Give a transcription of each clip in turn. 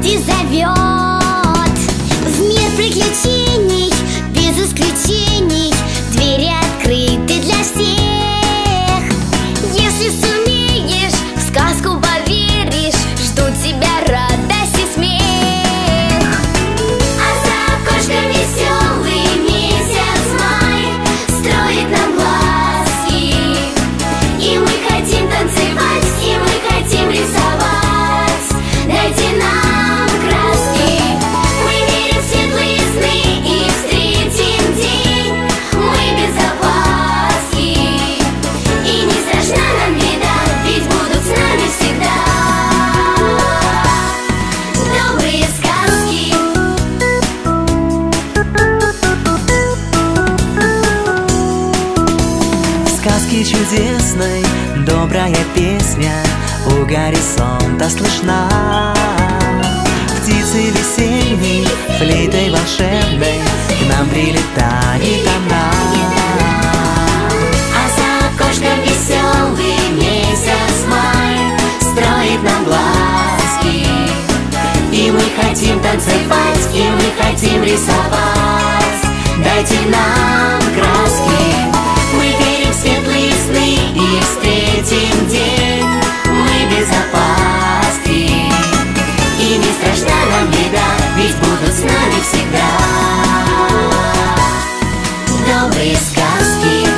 вроде зовет. В мир приключений без исключений, двери открыты для всех. Если сумеешь, в сказку поверишь, ждут тебя радость и смех. А за окошком веселый месяц май строит нам глазки, и мы хотим танцевать, и мы хотим рисовать. Дайте нам краски, мы верим в светлые сны и встретим день. Мы без опаски, и не страшна нам беда, ведь будут с нами всегда добрые сказки. В сказке чудесной добрая песня у горизонта слышна. Птицы весенней, флейтой волшебной к нам прилетает она. А за окошком веселый месяц май строит нам глазки, И мы хотим танцевать, и мы хотим рисовать. Дайте нам краски, мы верим в светлые сны и встретим день. Мы без опаски, и не страшна нам беда, ведь будут с нами всегда добрые сказки.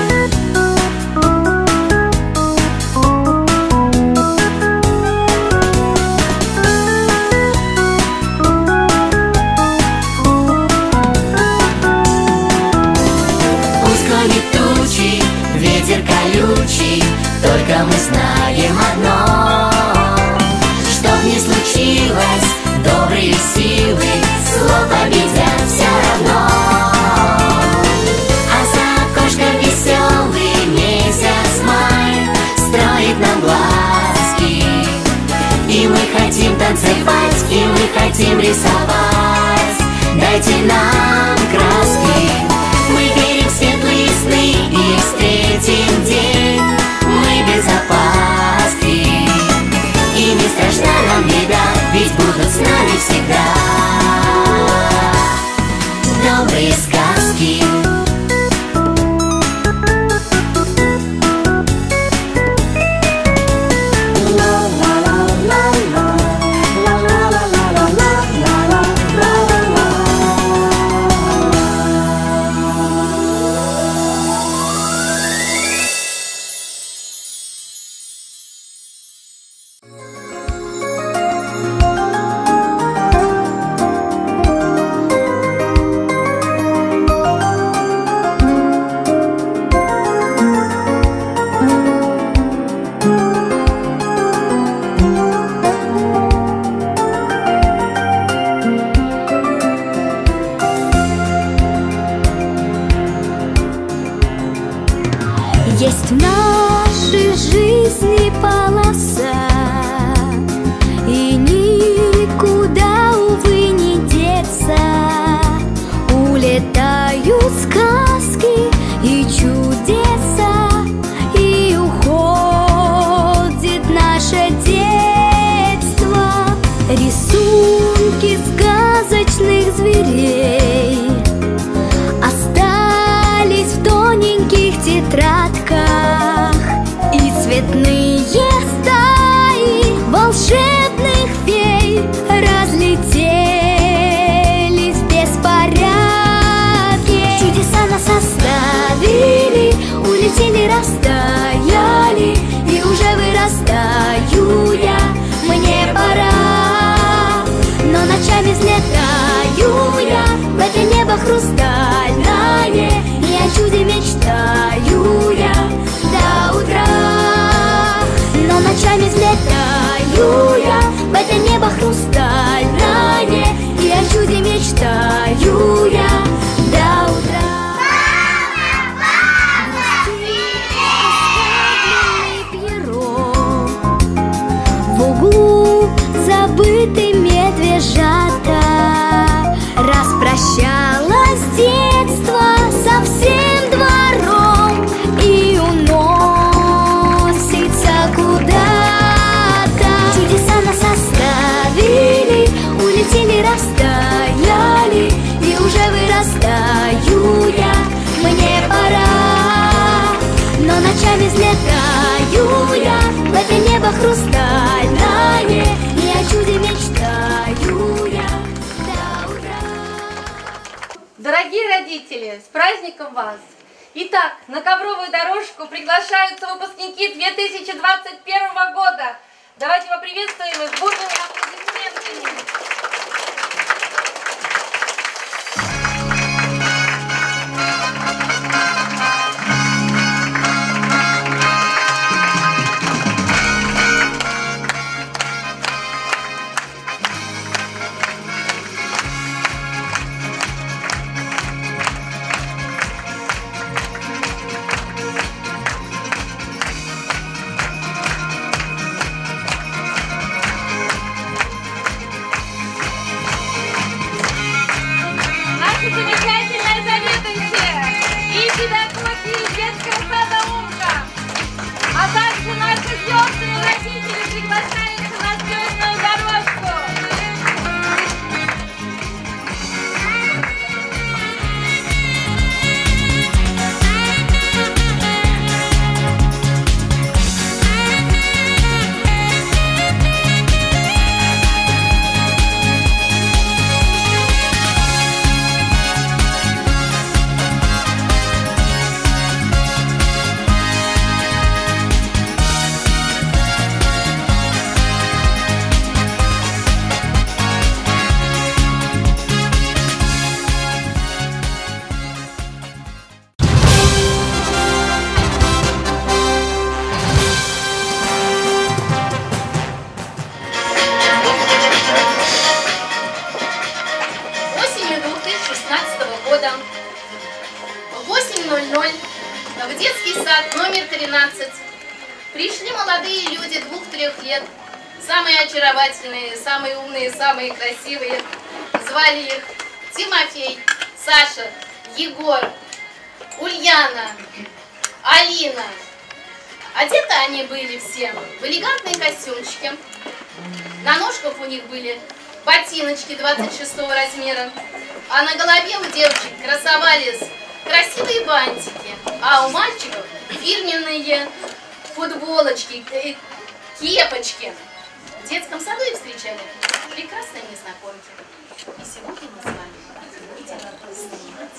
Пусть гонит тучи, ветер колючий, только мы знаем одно: чтоб не случилось, добрые силы зло победят все равно. А за окошком веселый месяц май строит нам глазки, и мы хотим танцевать, и мы хотим рисовать. Дайте нам краски, мы верим в светлые сны и встретим день. Мы без опаски, и не страшна нам беда, ведь будут с нами всегда добрые сказки. Есть в нашей жизни полоса, и никуда, увы, не деться. Улетают сказки и чудеса, и уходит наше детство. Рисунки сказочных зверей остались в тоненьких тетрадках, и цветные стаи волшебных фей разлетелись в беспорядке. Чудеса нас оставили, улетели, растаяли, и уже вырастаю я, мне пора. Но ночами взлетаю я в это небо хрустальное, и о чуде мечтаю я до утра. Но ночами взлетаю я в это небо хрустальное, и о чуде мечтаю я до утра. В углу забытый медвежата, распрощалось детство со всем двором. растаяли, и уже вырастаю я. Мне пора, но ночами взлетаю я в это небо хрустальное, и о чуде мечтаю я до утра. Дорогие родители, с праздником вас! Итак, на ковровую дорожку приглашаются выпускники 2021 года. Давайте поприветствуем их бурными аплодисментами. Замечательная заведующая и педагоги детского сада «Умка», а также наши звездные родители приглашаются на звездную дорожку. В 8:00 в детский сад номер 13 пришли молодые люди 2-3 лет, самые очаровательные, самые умные, самые красивые. Звали их Тимофей, Саша, Егор, Ульяна, Алина. Одеты они были все в элегантные костюмчики. На ножках у них были ботиночки 26 размера, а на голове у девочек красовались красивые бантики, а у мальчиков фирменные футболочки, кепочки. В детском саду их встречали прекрасные незнакомки. И сегодня мы с вами будем снимать.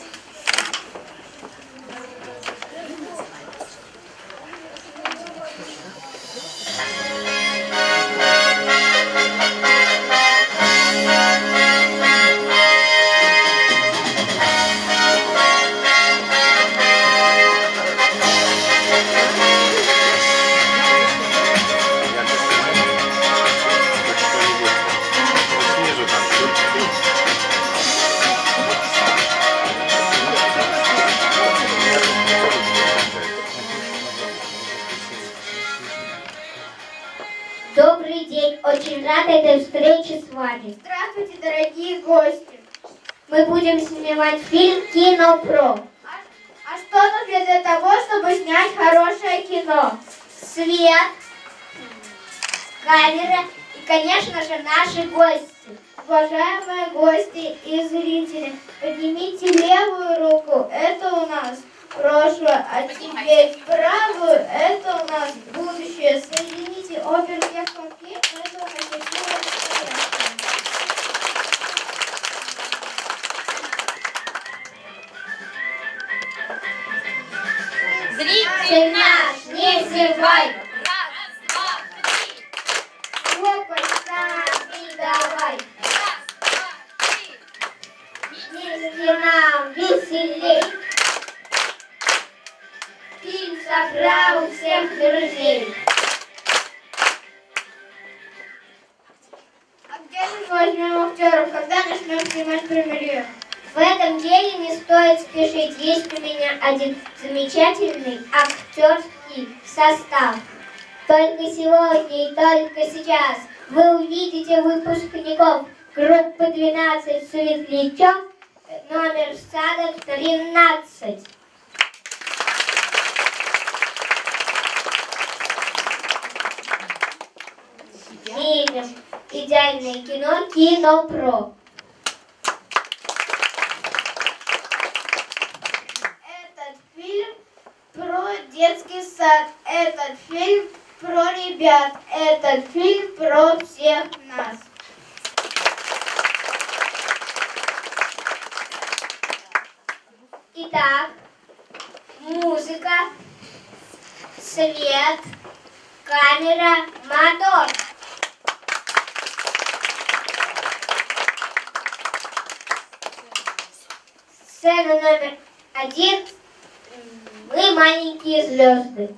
Добрый день, очень рада этой встрече с вами. Здравствуйте, дорогие гости. Мы будем снимать фильм «Кинопро». А что нужно для того, чтобы снять хорошее кино? Свет, камера и, конечно же, наши гости. Уважаемые гости и зрители, поднимите левую руку, это у нас прошлое, а теперь правую, это у нас будущее. Соедините обе руки в конфликт, это у нас счастливое настоящее. Зритель наш, не зевай! Раз, два, три! Хлопай сами давай! Раз, два, три! Вместе нам веселей. Фильм собрал всех друзей. А где мы возьмем актеров, когда начнем снимать премьеру? В этом деле не стоит спешить. Есть у меня один замечательный актерский состав. Только сегодня и только сейчас вы увидите выпускников группы 12 «Светлячок», номер сада 13. Фильм «Идеальное кино» «Кинопро». сад. Этот фильм про ребят. Этот фильм про всех нас. Итак, музыка, свет, камера, мотор. Сцена номер 1. Мы маленькие звезды.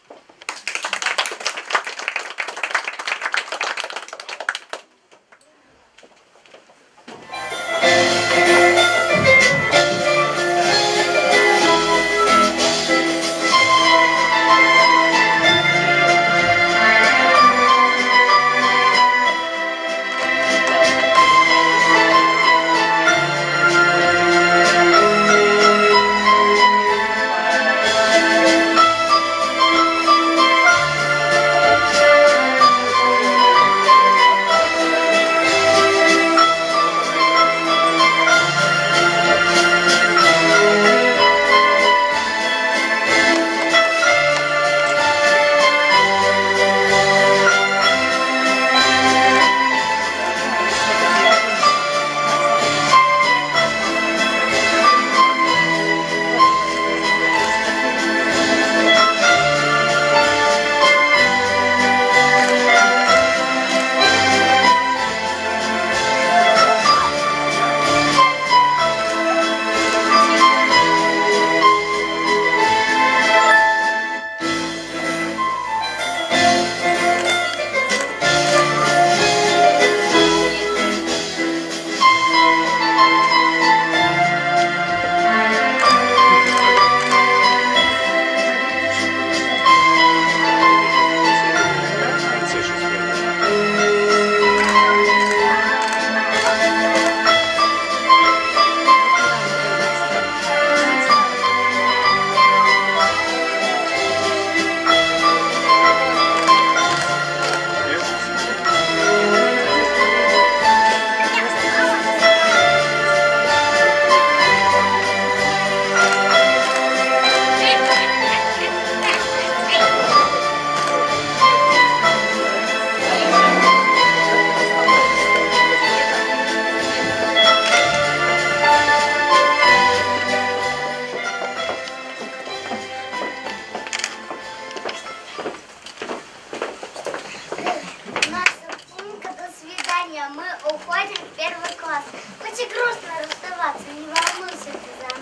Мы уходим в 1 класс. Хоть и грустно расставаться, не волнуйся ты за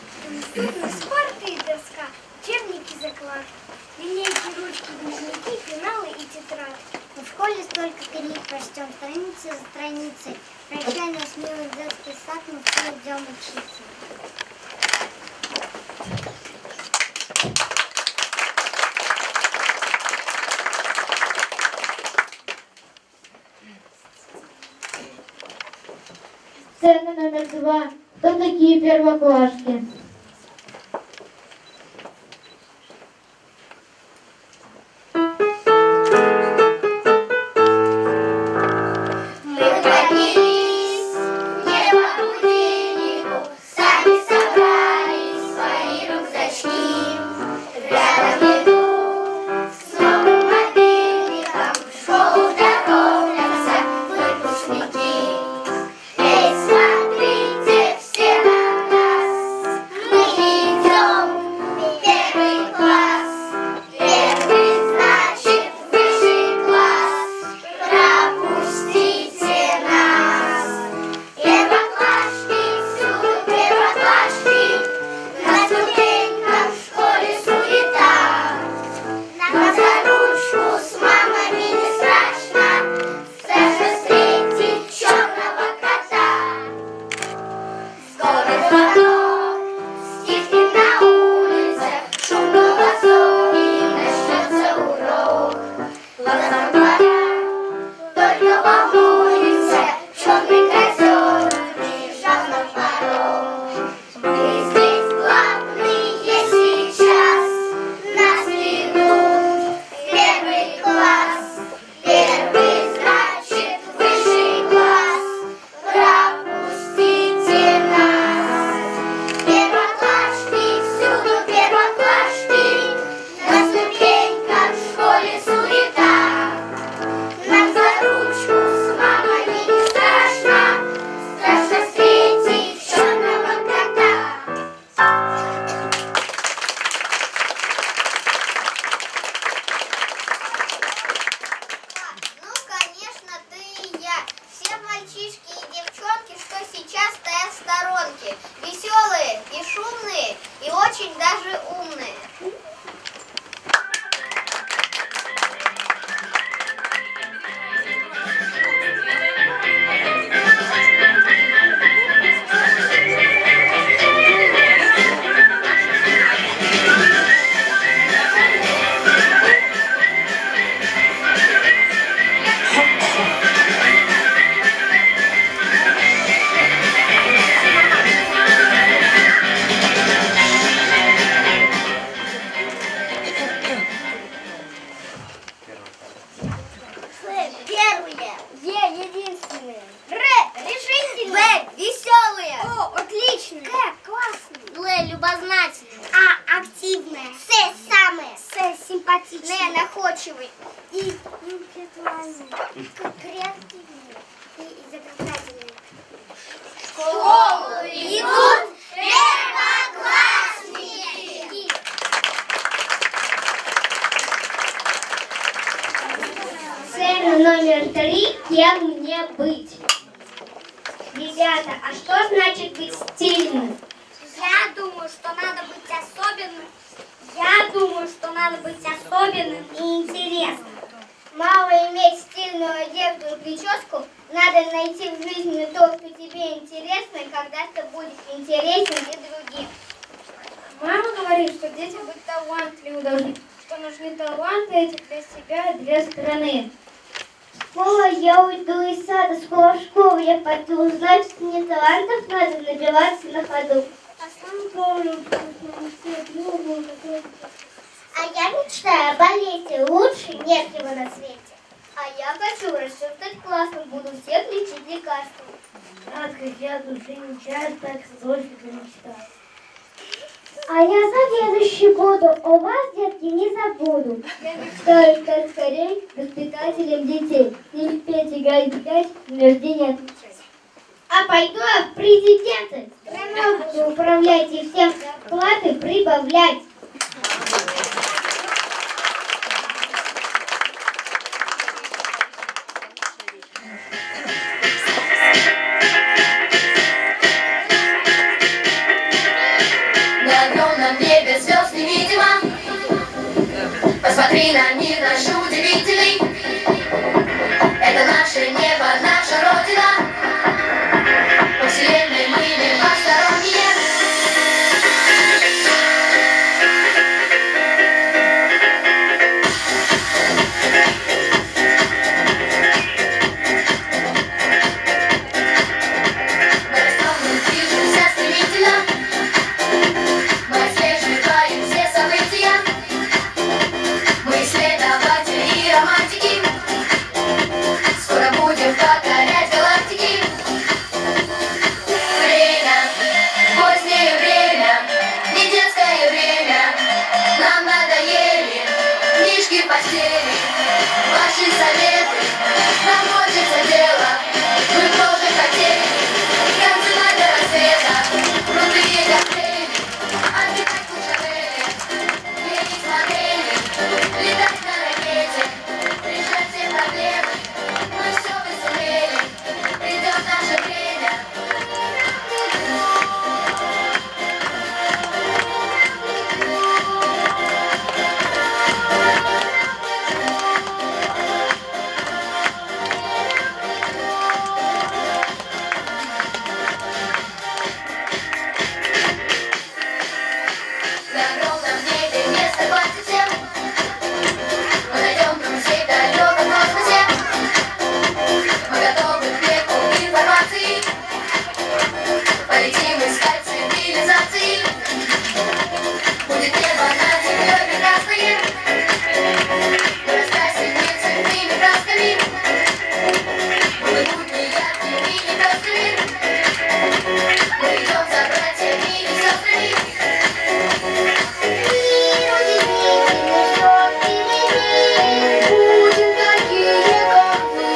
нас. Спорт и доска, учебники, закладки, линейки, ручки, дневники, пеналы и тетрадки. Мы в школе столько книг прочтем, страницы за страницей. Прощание с милым детский сад, мы все идем учиться. Сцена номер 2. Кто такие первоклашки? Ребята, а что значит быть стильным? Я думаю, что надо быть особенным. Я думаю, что надо быть особенным и интересным. Мало иметь стильную одежду и прическу, надо найти в жизни то, что тебе интересно, и когда ты будешь интересен и другим. Мама говорит, что дети быть талантливы должны, что нужны таланты эти для себя и для страны. Школа, я уйду из сада, скоро в школу я пойду, значит, мне талантов надо набиваться на ходу. А я мечтаю о балете, лучше нет его на свете. А я хочу расти стать классом, буду всех лечить лекарством. Сладкая я души не чает, так сложно мечтать. А я заведующий буду, о вас, детки, не забуду. Я мечтаю стать скорее воспитателем детей, не успеть играть в мяч, рождение отвечать. А пойду я в президенты, страной буду управлять и всем зарплаты прибавлять. Посмотри на них, наши удивителей. Это наше небо, наша Родина. По вселенной мы не посторонние. Мы растем, мы движемся стремительно. Мы отслеживаем все события. Мы исследователи и романтики. Скоро будем покорять галактики. Время, позднее время, не детское время. Нам надоели книжки в постели, ваши советы. Нам хочется дела, мы тоже хотели танцевать до рассвета. Крутые коктейли, отдыхать в Кушавеле, ездить модели, летать на ракете, решать все проблемы. Мы все бы сумели, придет наше время. На огромном небе место хватит всем. Мы найдем друзей в далеком космосе. Мы готовы к веку информации. Полетим искать цивилизации. Будет небо над землей прекрасное. Мы раскрасим мир цветными красками. Будут будни яркими и пестрыми. Мы идем за братьями и сестрами. Будем такие, как мы.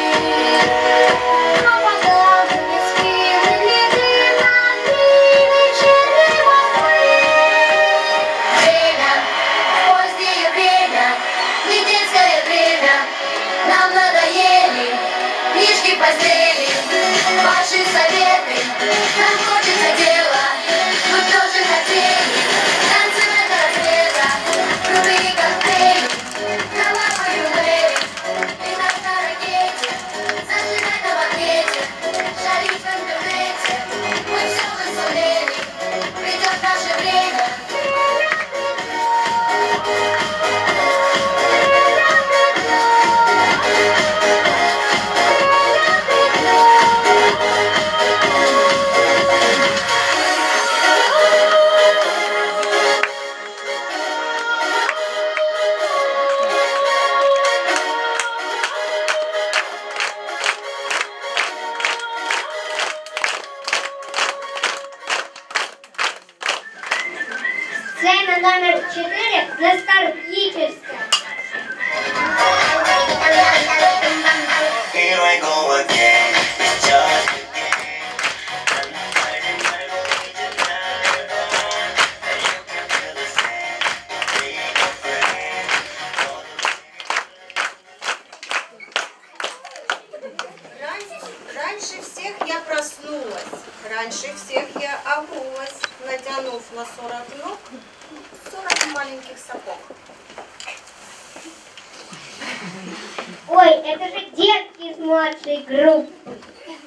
Но пока мы не спим, летим над вечерней Москвы. Время, позднее время, не детское время. Нам надоели книжки в постели, ваши советы. Нам хочется дела, мы тоже хотели танцевать до рассвета. Крутые коктейли, кровавые дуэли, летать на ракете, зажигать на банкете, шарить в интернете. Мы все бы сумели, придет наше время. Сцена номер 4 ностальгическая. Here I go again. It's just Раньше все всех я проснулась, раньше всех я обулась, натянув на 40 ног 40 маленьких сапог. Ой, это же детки из младшей группы.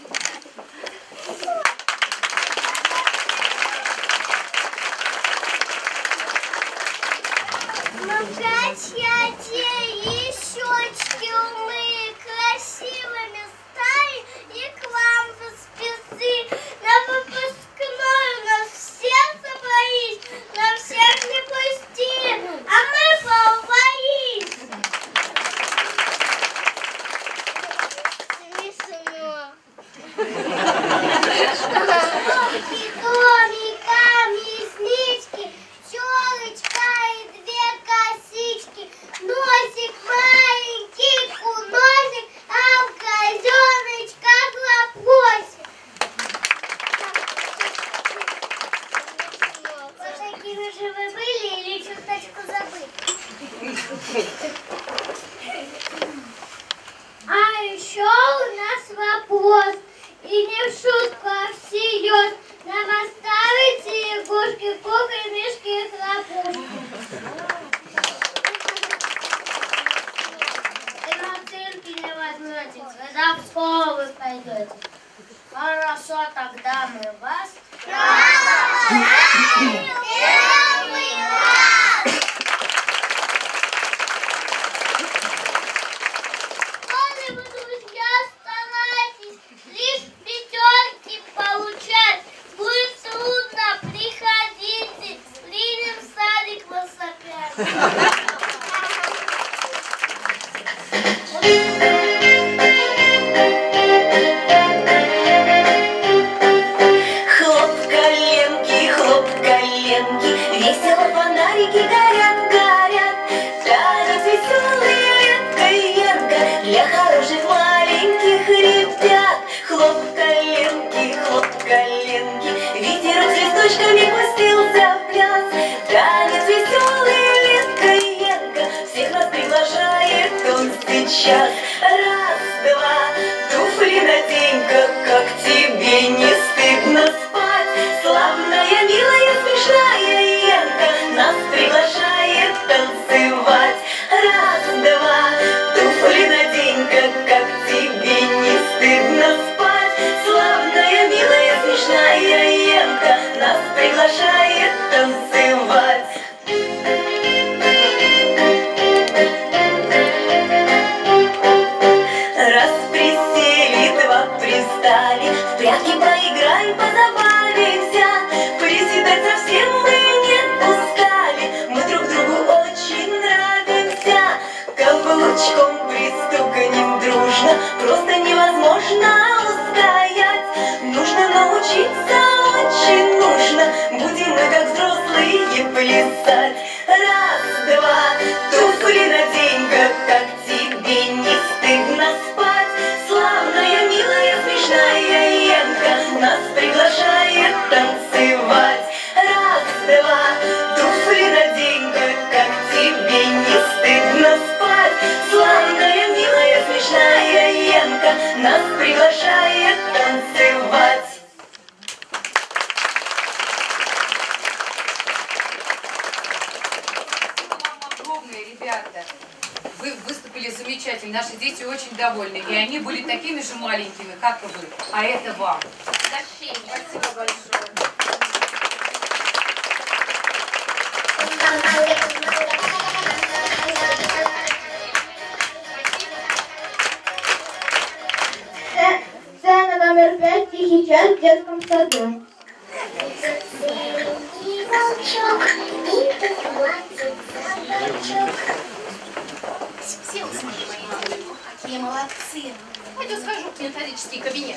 Качайте и щечки умые красивыми стали, и к вам в спецы. На выпускную нас всех собрались, на всех не пустили, а мы побоись. Смешно. Домикам реснички, челочка и две косички, носик маленький, куносик, а в казеночка хлопосик. Вот такими же вы были или чуточку забыли? А еще у нас вопрос, и не в шутку, а всерьез. Нам оставите игрушки, куклы, мишки и хлопушки. И на цирке не возьмете, когда в школу вы пойдете. Хорошо, тогда мы вас... Коли вы, друзья, старайтесь лишь пятерки получать, будет трудно, приходите, примем садик вас опять. Хлоп коленки, весело фонарики горят, горят. Танец веселый, ярко, для хороших маленьких ребят. Хлоп коленки, ветерок с листочками пустился в пляс. Танец веселый, ярко, всех нас приглашает он сейчас. Раз, два, туфли надень-ка, как тебе не стыдно спать. Славная, милая, смешная Янка нас приглашает танцевать. Раз, два, туфли надень-ка, как тебе не стыдно спать. Славная, милая, смешная Янка нас приглашает танцевать. Раз присели, два пристали, в прятки поиграем, позабавимся. Приседать совсем мы не устали, мы друг другу очень нравимся. Каблучком пристукнем дружно, просто невозможно устоять. Нужно научиться, очень нужно, будем мы как взрослые плясать. Раз, два, туфли надень-ка, как тебе не стыдно спать. Славная, милая, смешная Янка нас приглашает танцевать. Раз, два, туфли надень-ка, как тебе не стыдно спать. Славная, милая, смешная Янка нас приглашает танцевать. Ребята, вы выступили замечательно, наши дети очень довольны, и они были такими же маленькими, как и вы, а это вам. Спасибо большое. Сцена номер 5, тихий час в детском саду. Все усмотрели мои дети. Какие молодцы. Пойду схожу в методический кабинет.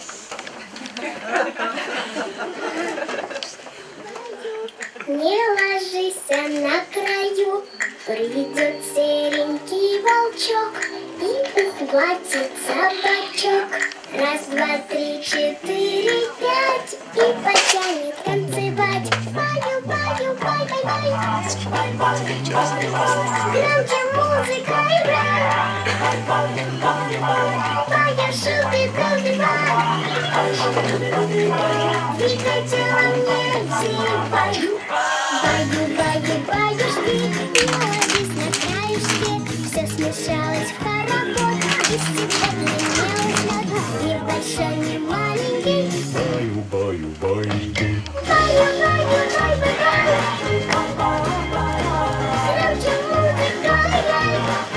Не ложись на краю, придет серенький волчок и ухватит собачок. Раз, два, три, четыре, пять, и потянет танцевать. Баю, баю, бай, бай, бай. Громче музыка играет. Бая, шутит, разбивай. хотела мне зевать. Баю-баю-баюшки, мелодись на краюшке. Все смешалось в хоровод, и сегодня не узнать. Ни большой, ни маленький. Баю-баю-баюшки. Баю-баю-баю-баю. Громче музыка играй.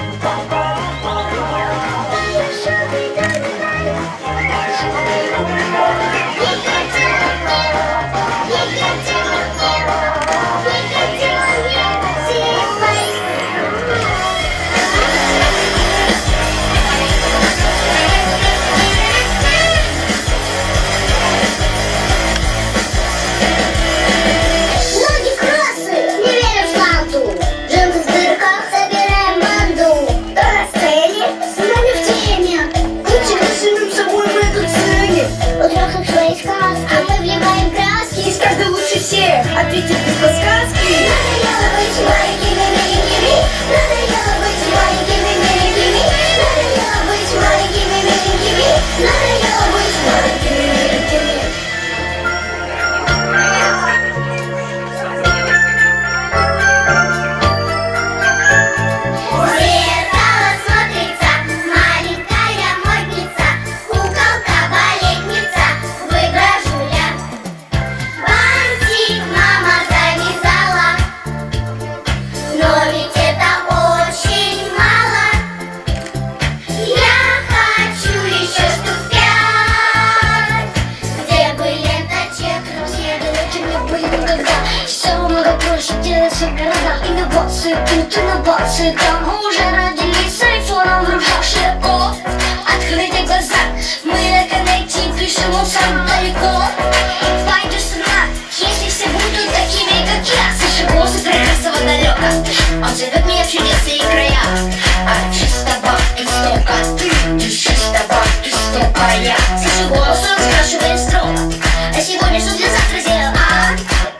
Ответить без подсказки. Надоело быть маленькими миленькими. Надоело быть маленькими миленькими. Надоело быть маленькими миленькими. Надоело быть маленькими миленькими. В зеркало смотрится маленькая модница, куколка балетница, выгляжу я. Бантик мама завязала, но ведь это очень мало. Я хочу еще штук 5, где бы ленточек, все далеки не были никогда. Все много проще делается в городах. Инновации тут, инновации там. Мы уже родились с айфоном в руках. Широко открыты глаза, мы на коннекте пишем сам далеко. Пойду сама, если все будут такими, как я. Слышу голос прекрасного далека, он зовет меня в чудесные края. А чистого истока ты чистого истока я. Слышу голос, он спрашивает строго: а сегодня что для завтра сделал, а?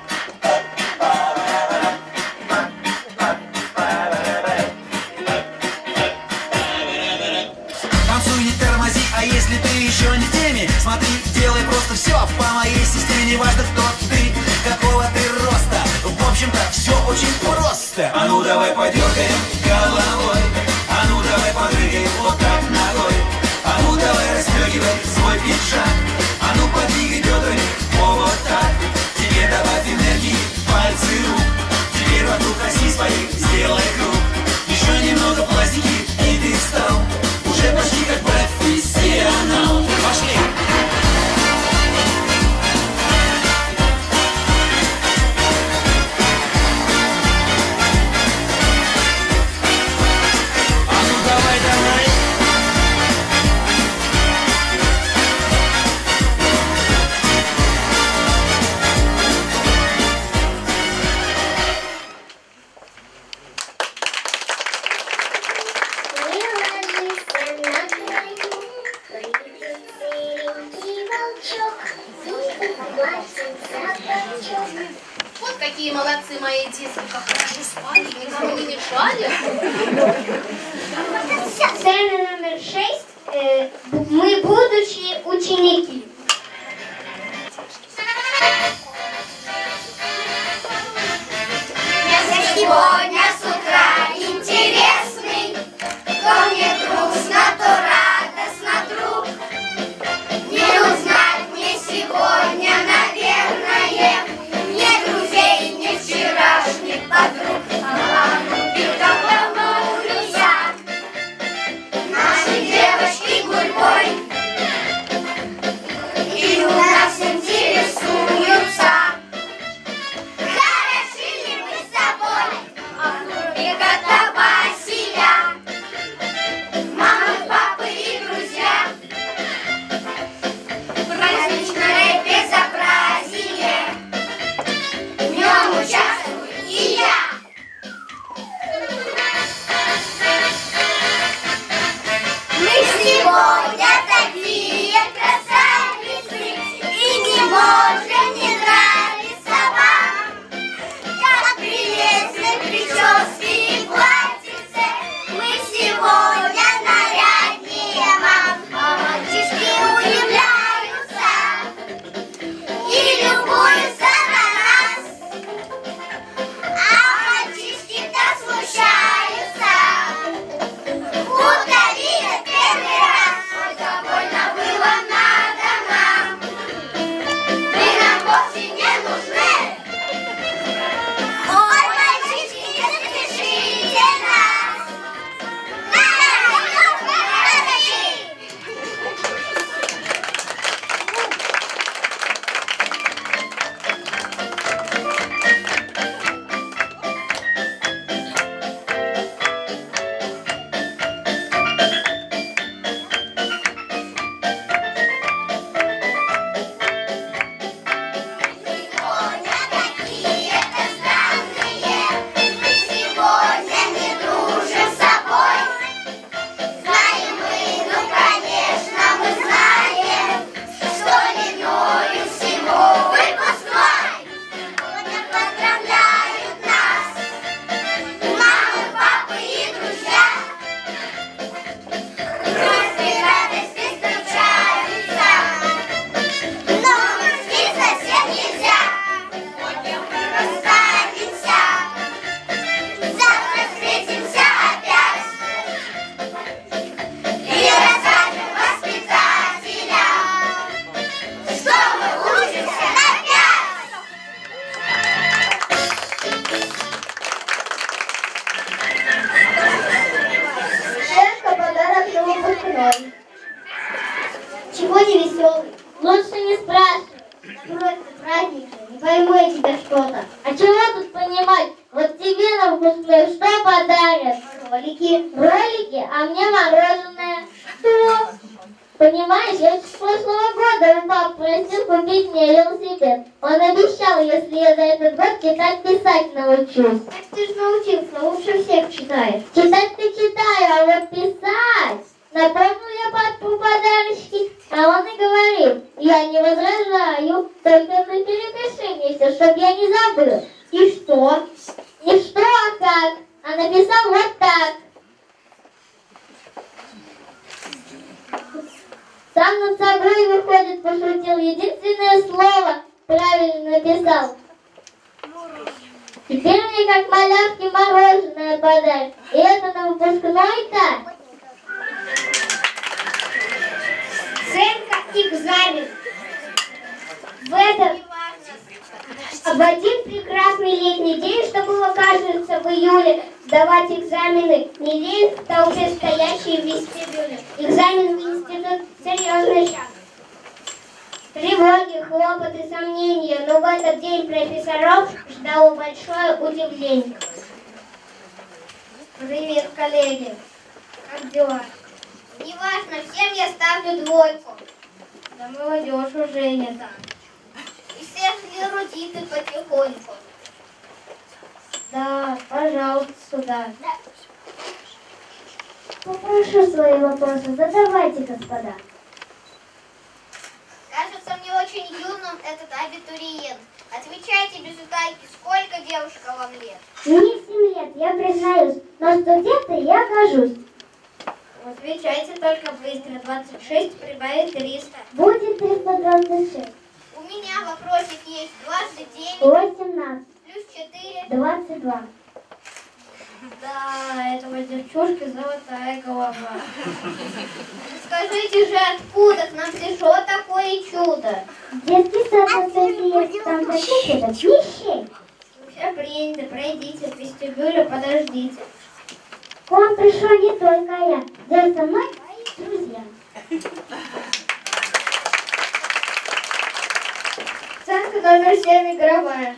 Танцуй, не тормози, а если ты еще не в теме, смотри, делай просто все по моей системе. Неважно, кто ты, какого ты роста, в общем-то, все очень просто. А ну давай подергаем головой, а ну давай подрыгаем вот так ногой, а ну давай расстегивай свой пиджак, а ну подвигай бедрами, вот так. Тебе добавь энергии, пальцы рук, теперь вокруг оси своей сделай круг. Еще немного пластики, и ты стал уже почти как профессионал. Пошли! А ну давай, давай! Вот какие молодцы мои дети, как хорошо спали, никому не мешали. Сцена номер 6. Мы будущие ученики. Сегодня с утра интересный, то мне грустно, то радостно, друг. Не узнать мне сегодня, наверное, ни друзей, ни вчерашних подруг. Наши девочки гурьбой пойму тебя что-то. А чего тут понимать? Вот тебе на выпускной что подарят? Ролики. Ролики, а мне мороженое. Что? Понимаешь, я с прошлого года у папы просил купить мне велосипед. Он обещал, если я за этот год читать, писать научусь. Так ты же научился, лучше всех читаешь. Читать-то читаю, а вот писать... Напомнил я папу подарочки, а он и говорит, я не возражаю, только ты перепиши мне все, чтоб я не забыл. И что? Не что, а как, а написал вот так. Сам над собой выходит, пошутил, единственное слово правильно написал. Теперь мне как малявке мороженое подарят, и это на выпускной-то. Оценка, экзамен. В один прекрасный летний день, что было, кажется, в июле, сдавать экзамены не лень в толпе стоящие в вестибюле. Экзамен в институт — серьезный шаг. Тревоги, хлопоты, сомнения, но в этот день профессоров ждало большое удивление. Привет, коллеги. Как дела? Неважно, всем я ставлю двойку. Да молодежь уже не так. И все же эрудиты потихоньку. Да, пожалуйста, сюда. Попрошу свои вопросы, задавайте, господа. Кажется мне очень юным этот абитуриент. Отвечайте без утайки, сколько, девушка, вам лет? Мне 7 лет, я признаюсь, но студенты я гожусь. Отвечайте только быстро. 26 прибавить 300. Будет 326. У меня вопросик есть. Дважды 9. 18. Плюс 4. 22. Да, этого девчушки золотая голова. Скажите же, откуда к нам пришло такое чудо? Детский сад на свете есть, там таких чудо вещей. Все принято, пройдите в вестибюле, подождите. К вам пришел не только я, здесь со мной друзья. Оценка номер 7, игровая.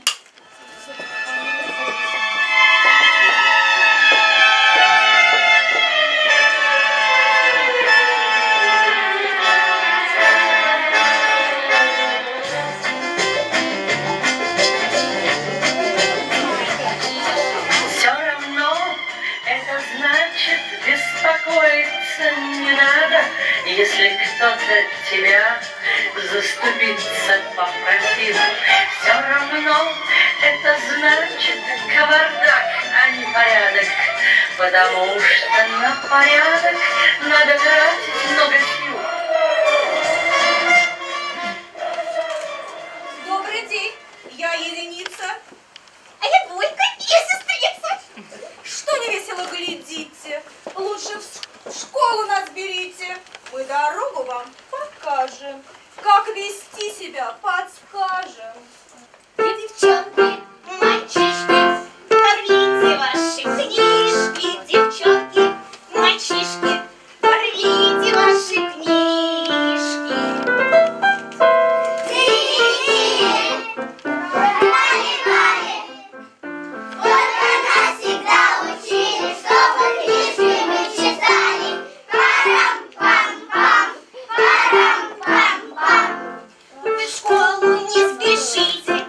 Беспокоиться не надо, если кто-то тебя заступиться попросил. Все равно это значит кавардак, а не порядок, потому что на порядок надо тратить много сил. Добрый день, я Еленица. А я Двойка, я сестрица. Что не весело глядите? Лучше в школу нас берите. Мы дорогу вам покажем. Как вести себя подскажем. Девчонки, мальчишки, порвите ваши книжки. Девчонки, мальчишки, порвите ваши книжки. Вот нас всегда учили, чтобы книжки мы читали. Парам-пам-пам, парам-пам-пам. Вы в школу не спешите,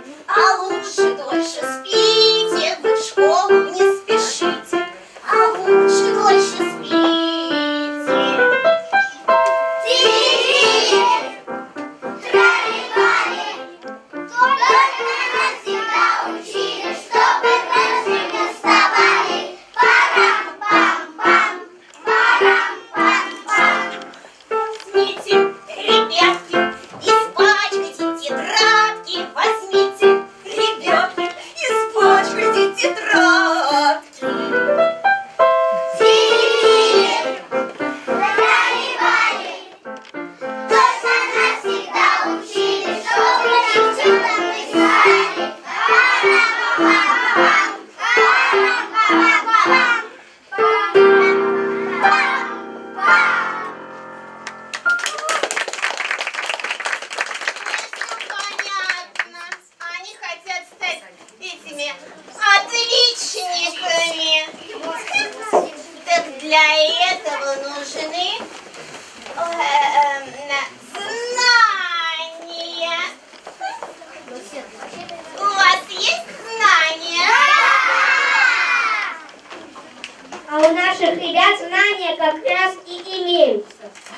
надеются.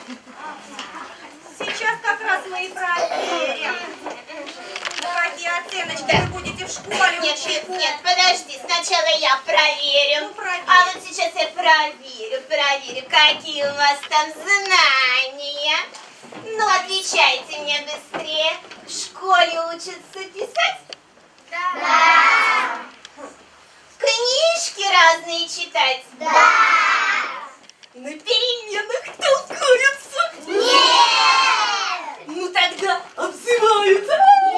Сейчас как раз мы и проверим. Какие оценочки вы будете в школе учить? Нет, подожди, сначала я проверю. Ну, проверь. А вот сейчас я проверю, какие у вас там знания. Ну, отвечайте мне быстрее. В школе учатся писать? Да. Книжки разные читать? Да. На переменах толкуются? Нет. Ну, тогда обзываются?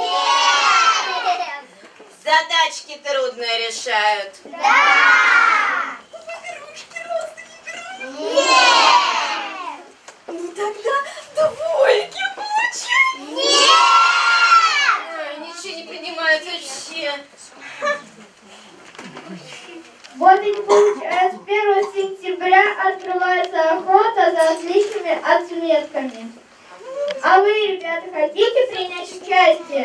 Нет. Задачки трудные решают? Да. Игрушки разные играют? Нет. Ну, тогда двойки получают? Нет. Ой, ничего не понимают вообще. Вот и получается, 1 сентября открывается охота за отличными отметками. А вы, ребята, хотите принять участие?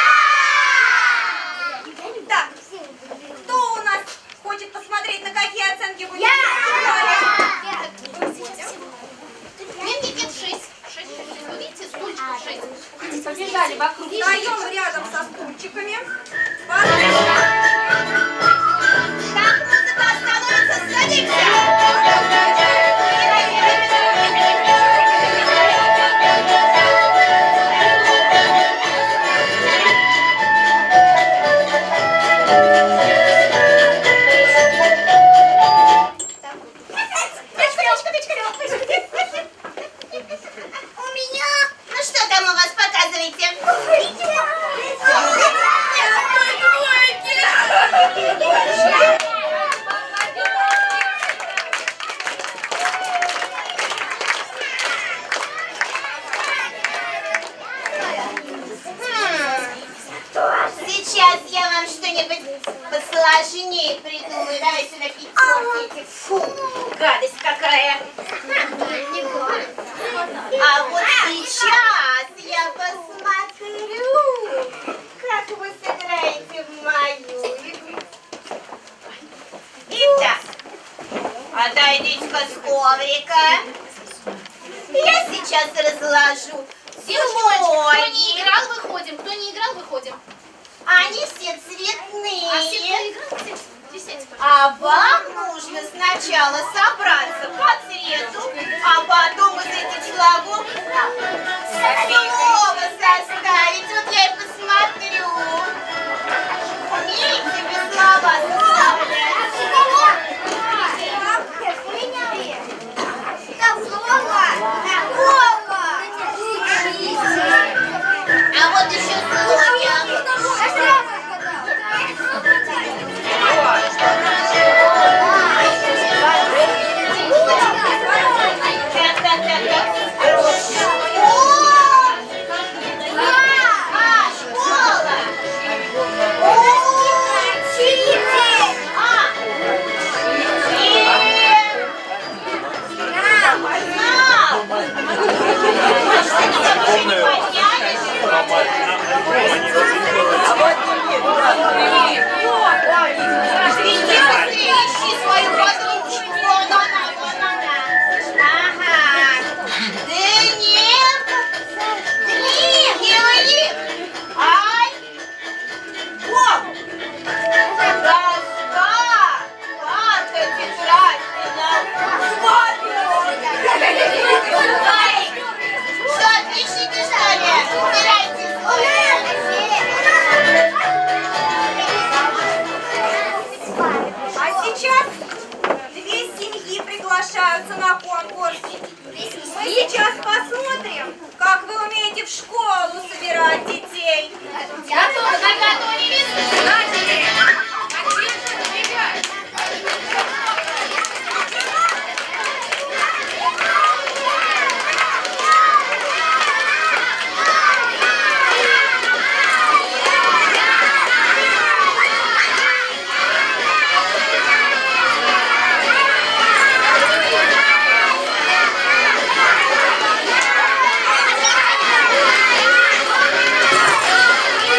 Так, кто у нас хочет посмотреть, на какие оценки будет? Нет, 6. Вы видите, стульчиков 6. Побежали вокруг. Встаем рядом со стульчиками. Так, музыка остановится, садимся! У меня... Ну что там у вас, показывайте? Сейчас я вам что-нибудь посложнее придумаю. Давай сюда пятерки. Фу, гадость какая. А вот сейчас я посмотрю, как вы сыграете в мою игру. Итак, отойдите-ка с коврика. Я сейчас разложу Кто не играл, выходим. Кто не играл, выходим. Они все цветные. А все, кто играл, здесь сядьте, пожалуйста. А вам нужно сначала собраться по цвету, а потом из этих слогов слово составить. Вот я и посмотрю. Умеете без слова составлять? А вот еще слоя. Ищи свою подружку. Вон она, вон она. Ага. Да нет. Не уйди. Ай. О. Доска. Карта, тетрадь. Что, отличники, что ли? Убирайте свой. А сейчас 2 семьи приглашаются на конкурс. Мы сейчас посмотрим, как вы умеете в школу собирать детей. Готовы, наготовились? Начали. Ай!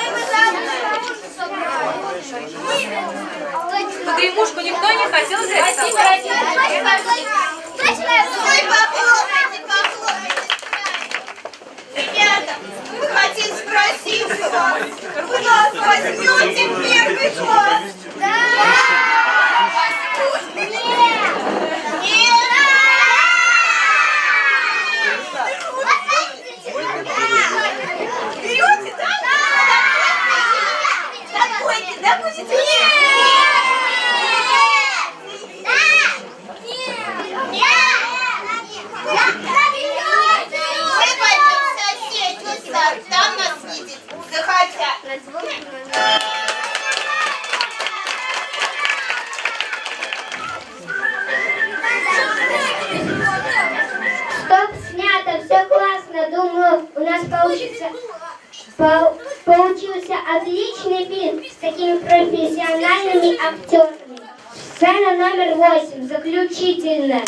Погремушку никто не хотел взять с собой? Ребята, мы хотим спросить вас, вы нас возьмете в первый класс? Да! Нет! Нет! Берете, да? Такой-то, да, будете? Нет! Там нас видеть захотят. Стоп, снято, все классно. Думаю, у нас получился отличный фильм с такими профессиональными актерами. Сцена номер 8, заключительная.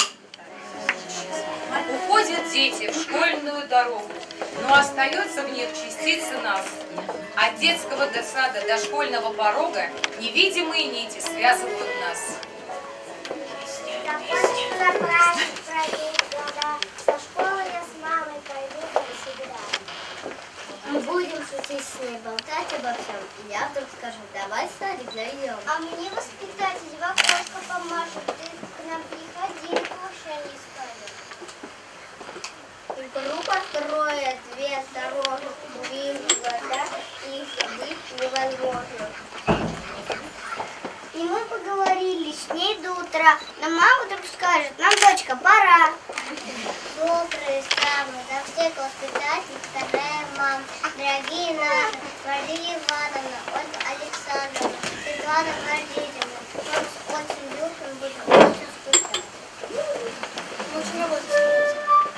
Уходят дети в школьную дорогу, но остается в них частица нас. От детского сада до школьного порога невидимые нити связывают нас. Со школы я с мамой пойду собирать. Мы будем шутить с ней, болтать обо всем. И я вдруг скажу, давай в садик зайдем. А мне воспитатель в окошко помашет. Ты к нам приходи, вообще не скажешь. Группа строит две дороги, две глаза, и быть невозможно. И мы поговорили с ней до утра, но мама вдруг скажет, нам, дочка, пора. Добрые самые, за всех воспитателей, вторая мама, дорогие наши, Мария Ивановна, Ольга Александровна, Светлана Владимировна, мы очень любим, будем очень скучать. Лучше не буду скучать.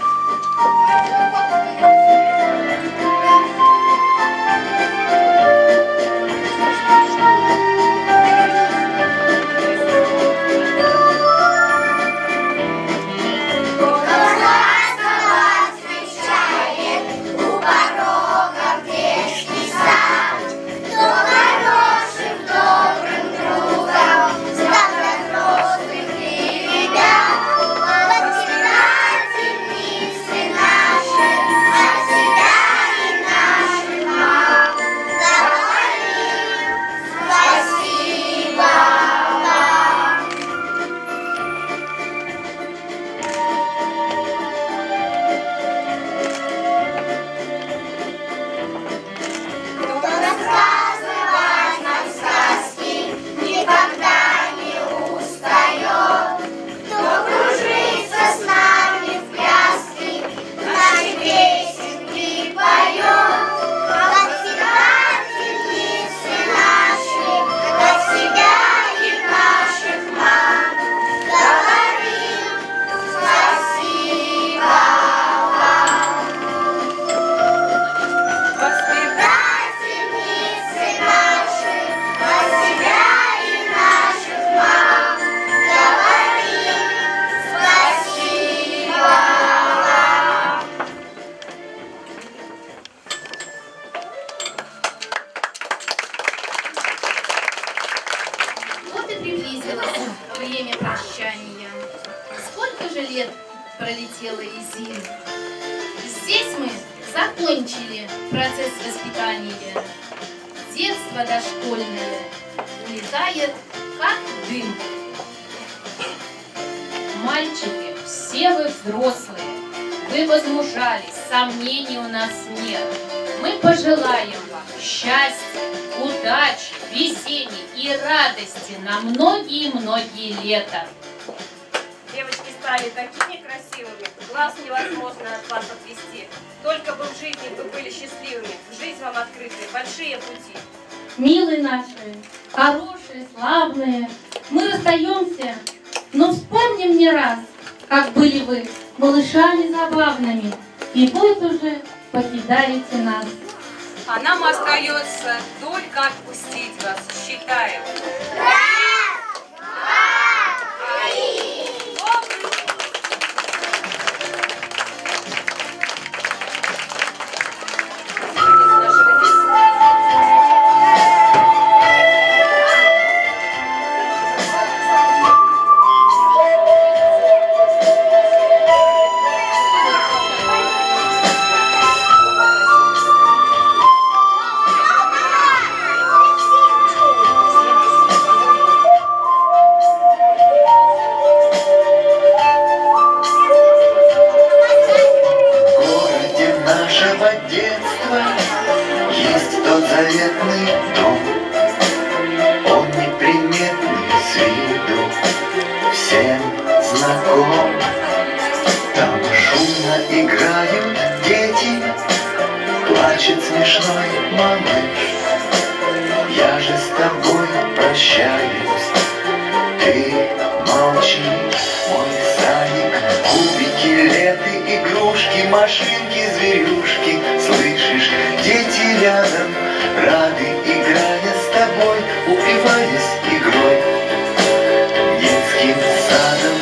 Время прощания. Сколько же лет пролетело и зим. Здесь мы закончили процесс воспитания. Детство дошкольное улетает, как дым. Мальчики, все вы взрослые, вы возмужались, сомнений у нас нет. Мы пожелаем вам счастья, удачи, веселья и радости на многие-многие лета. Девочки стали такими красивыми, глаз невозможно от вас отвести. Только бы в жизни вы были счастливыми, в жизнь вам открыты большие пути. Милые наши, хорошие, славные, мы расстаемся, но вспомним не раз, как были вы малышами забавными, и вот уже покидаете нас. А нам остается только отпустить вас, считаем. Раз, два, три. Добрый смешной малыш. Я же с тобой прощаюсь, ты молчишь, мой садик. Кубики, леты, игрушки, машинки, зверюшки. Слышишь, дети рядом, рады, играя с тобой, упиваясь игрой, детским садом.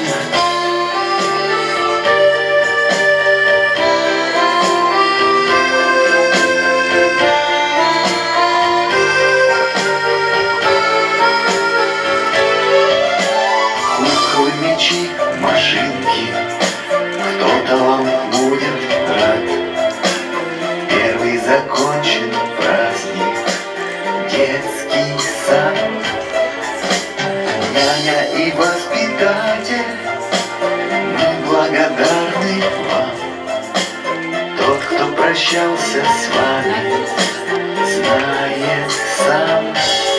Машинки, кто-то вам будет рад. Первый закончен праздник, детский сад. Няня и воспитатель, мы благодарны вам. Тот, кто прощался с вами, знает сам.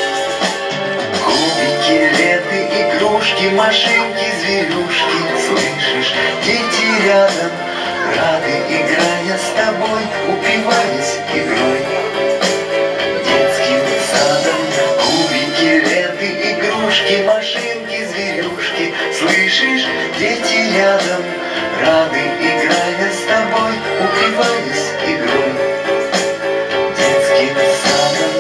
Кубики, леты, игрушки, машинки, зверюшки. Слышишь, дети рядом, рады, играя с тобой, упиваясь игрой, детским садом. Кубики, леты, игрушки, машинки, зверюшки. Слышишь, дети рядом, рады, играя с тобой, упиваясь игрой, детским садом.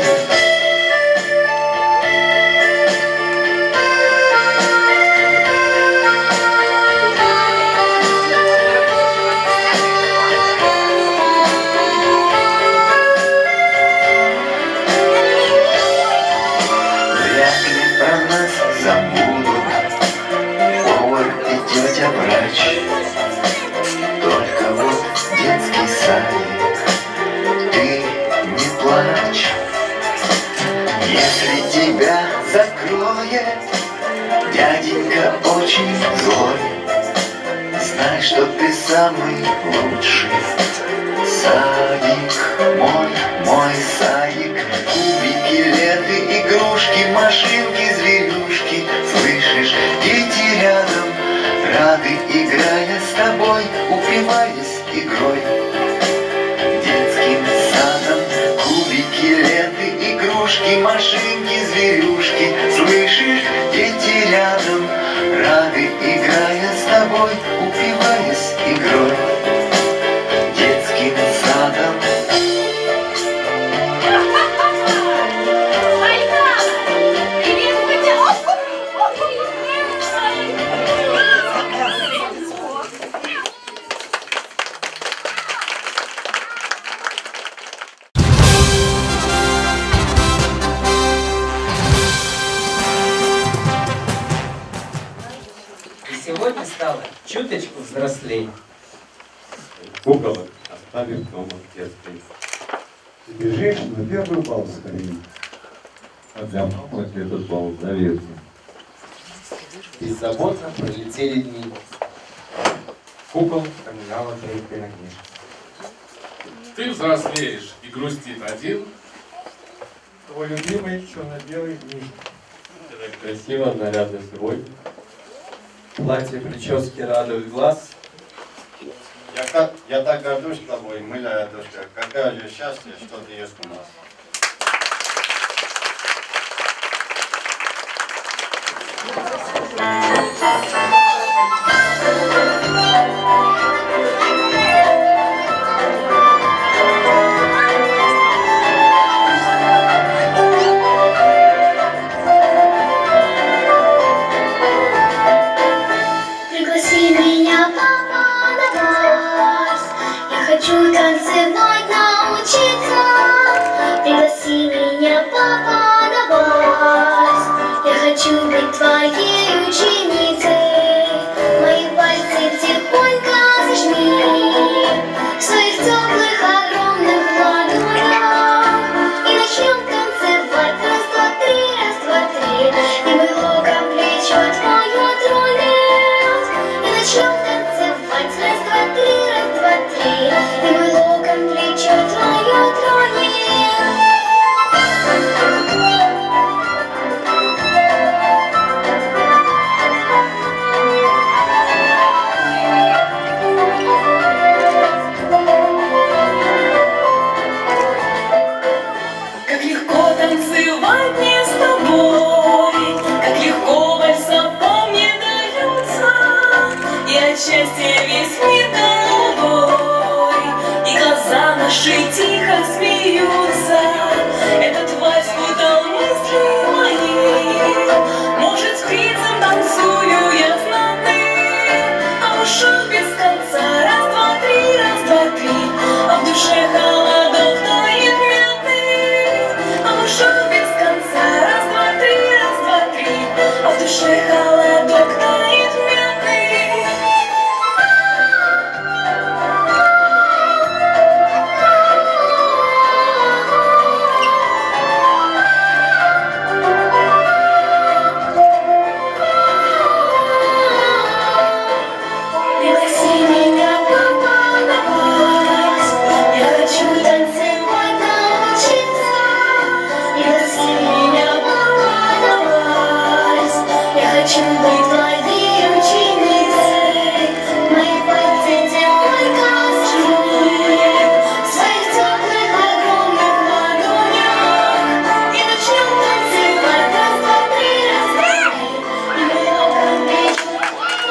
Врач. Только вот детский садик, ты не плачь. Если тебя закроет дяденька очень злой, знай, что ты самый лучший садик, мой садик. Кубики, леты, игрушки, машинки, зверюшки. Слышишь, дети рядом, рады, играя с тобой, упиваясь игрой, детским садом. Кубики, леты, игрушки, машинки, зверюшки. Слышишь, дети рядом, рады, играя с тобой, упиваясь игрой, детским садом. Сегодня стало чуточку взрослей. Куколок оставив дома в детской. Ты бежишь на первый бал скорее. А для мамы этот бал заветный. Беззаботно пролетели дни. Кукол вспоминала только на книжке. Ты взрослеешь и грустит один. Твой любимый черно-белый книжка. Ты так красиво, нарядно сегодня. Платье, прически радуют глаз. Я так горжусь тобой, милая дочка. Какое же счастье, что ты есть у нас. Пригласи меня, папа, на вальс. Я хочу танцевать, научиться. Пригласи меня, папа, на вальс. Я хочу быть твоей ученицей. Мои пальцы тихонько зажми в своих теплых огромных ладонях. И начнем танцевать. Раз, два, три, раз, два, три. И мы локом плечо твое тронет. И начнем танцевать. Раз, два, три, раз, два, три. И мы локом плечо твое тронет. где весь мир голубой, и глаза наши тихо смеются. Этот вальс путал мысли мои, может, с принцем танцую я знатный, а ушел без конца. Раз, два, три, а в душе холодок тает мятный, а ушел без конца. Раз, два, три, а в душе холодок тает мятный. Пригласи меня попадать, я хочу танцевать научиться. Пригласи меня попадать, я хочу быть твоей ученицей. Мои пальцы делают костры в своих теплых огромных ладонях, и начнем танцевать. Раз, два, три, и мы около вечера.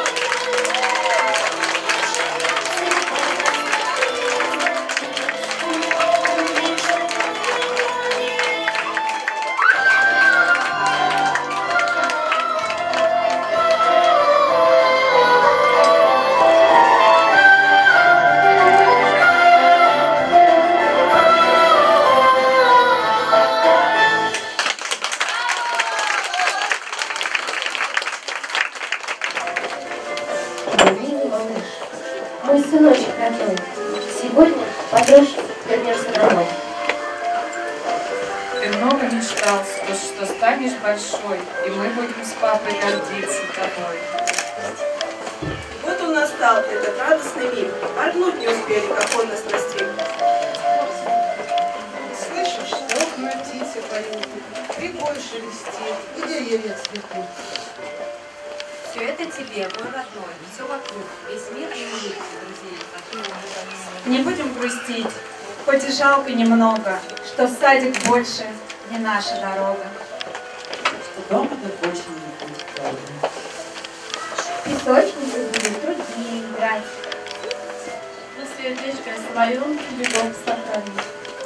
Милый малыш, мой сыночек родной, сегодня пойдешь, вернешься домой. Ты много мечтал, что станешь большой, и мы будем с папой гордиться тобой. Вот он настал, этот радостный миг. Моргнуть не успели, как он нас настиг. Слышишь, окна птицы поют, прибой шелестит, и деревья цветут. Все это тебе, мой родной, все вокруг, весь мир и мир, друзей. Не будем грустить, хоть и жалко немного, что в садик больше не наша дорога. Что дома так больше не будет трудно. Песочницы будут другие играть. Мы сердечко своем любовь сохраним.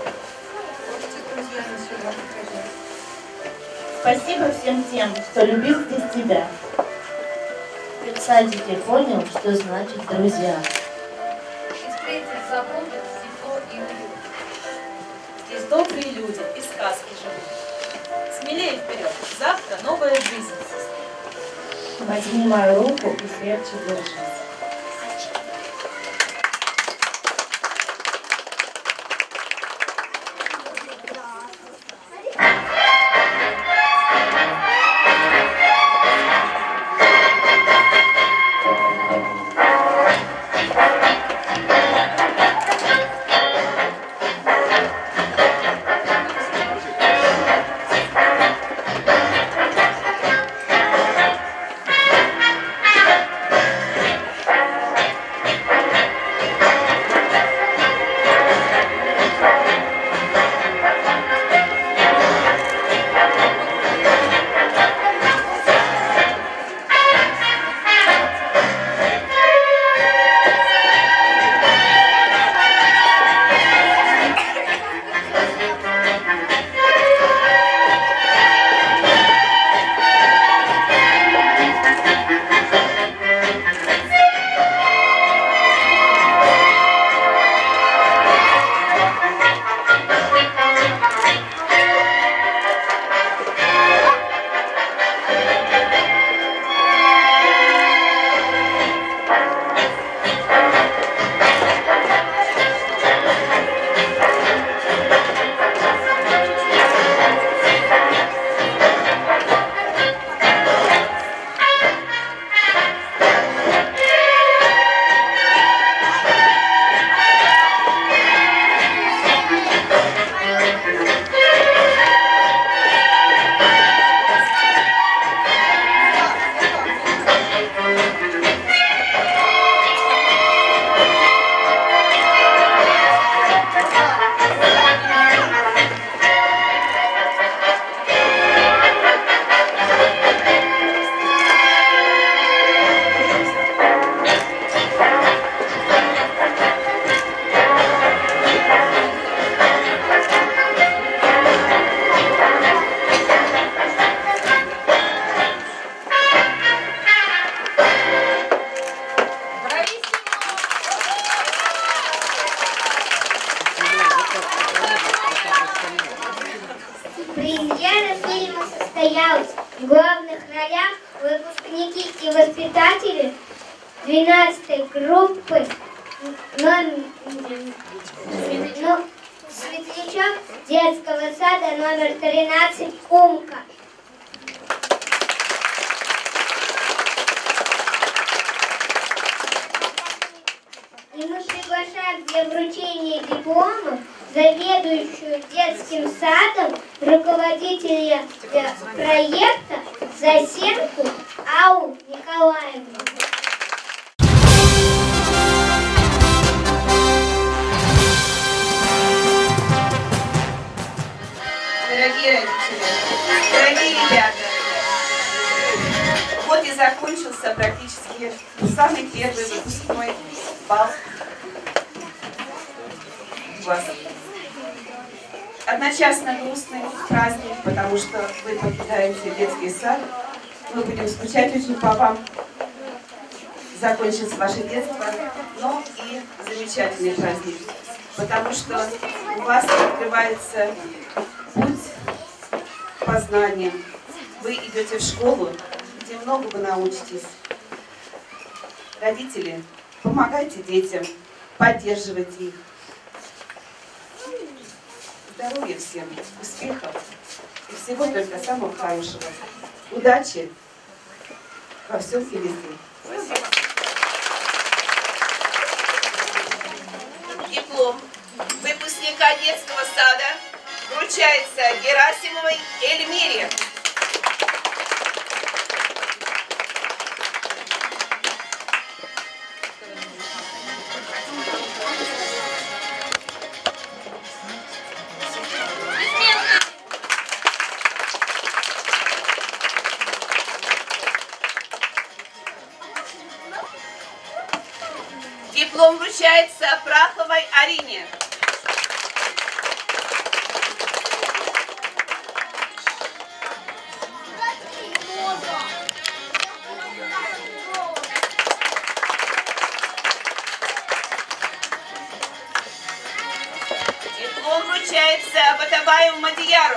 Спасибо всем тем, кто любил здесь тебя. Ты в садике понял, что значит друзья. И встретить запомнит тепло и уют. Здесь добрые люди и сказки живут. Смелее вперед, завтра новая жизнь. Возьми мою руку и крепче держись. состоялась. В главных ролях выпускники и воспитатели 12-й группы Светлячок детского сада номер 13 «Умка». И мы приглашаем для вручения дипломов заведующую детским садом, руководителя проекта Засенку Аллу Николаевну. Дорогие родители, дорогие ребята, вот и закончился практически самый первый выпускной бал класса. Одночасно грустный праздник, потому что вы покидаете детский сад. Мы будем скучать очень по вам. Закончится ваше детство, но и замечательный праздник, потому что у вас открывается путь познания. Вы идете в школу, где много вы научитесь. Родители, помогайте детям, поддерживайте их. Здоровья всем, успехов и всего только самого хорошего. Удачи во всем и везде. Спасибо. Диплом выпускника детского сада вручается Герасимовой Эльмире. Диплом вручается Праховой Арине. Диплом вручается Батабаеву Мадияру.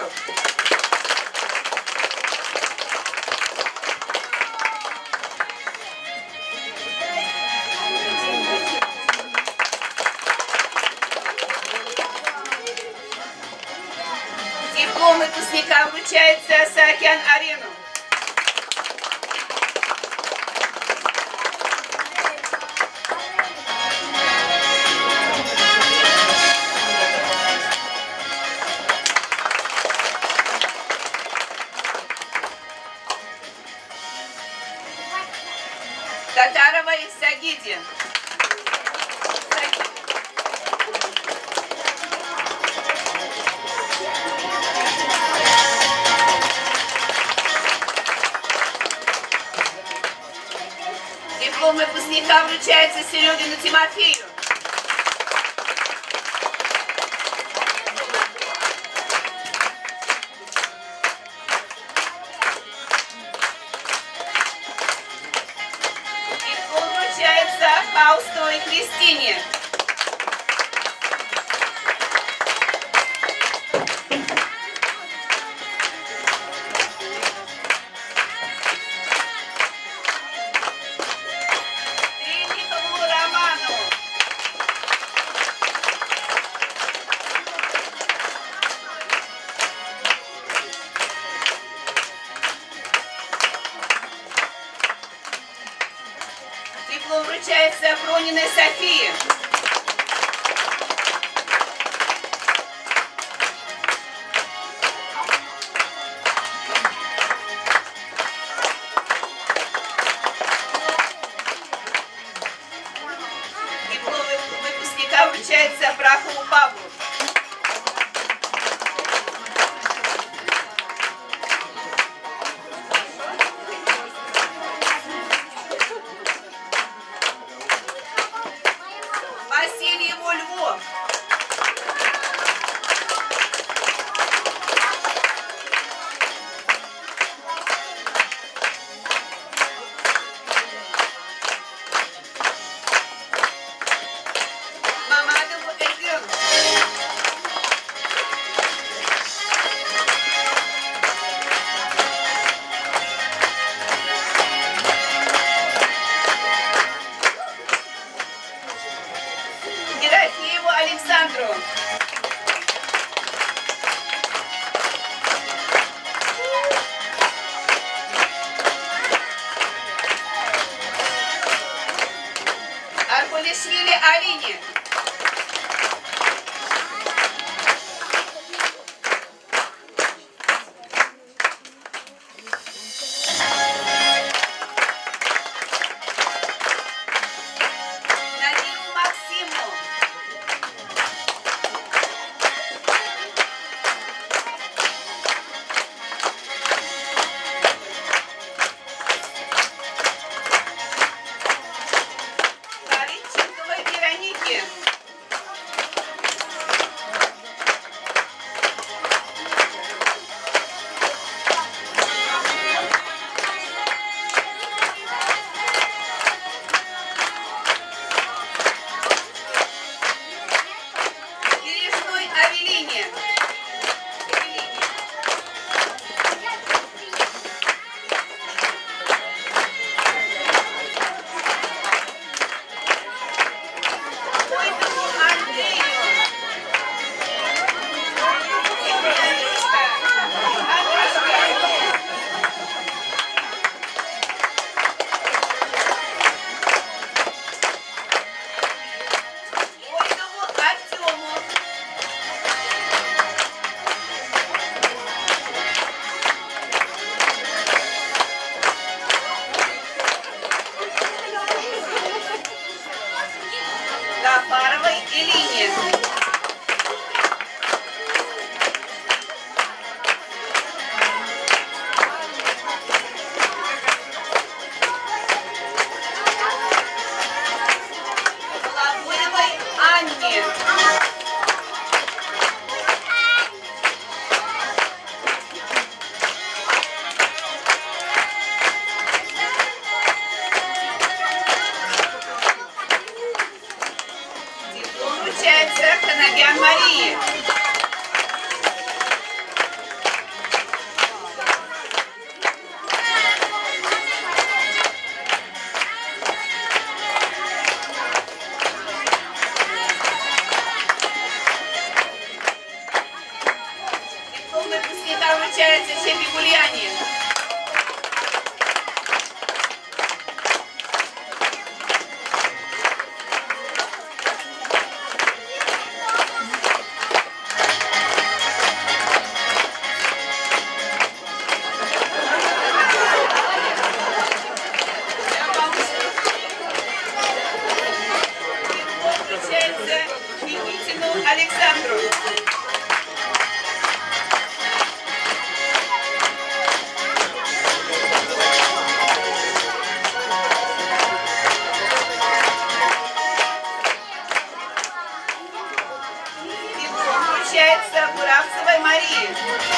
Диплом выпускника вручается Саакян Арену. Татаровой Сагиде. Диплом выпускника вручается Серегину Тимофею. Диплом вручается Хаустовой Кристине. Диплом вручается Прониной Софии. Диплом выпускника вручается Прахову Павлу. Алине. Надиму Максиму. Кариченковой Веронике. Бережной Авелине. Войтову Андрею. Андрюшка. Войтову Артему. Гафаровой Элине. Лавуевой Анне. Диплом вручается Ханагян Марии. Диплом выпускника вручается Чепи Гульяне. Вручается Никитину Александру. Диплом вручается Буравцевой Марии.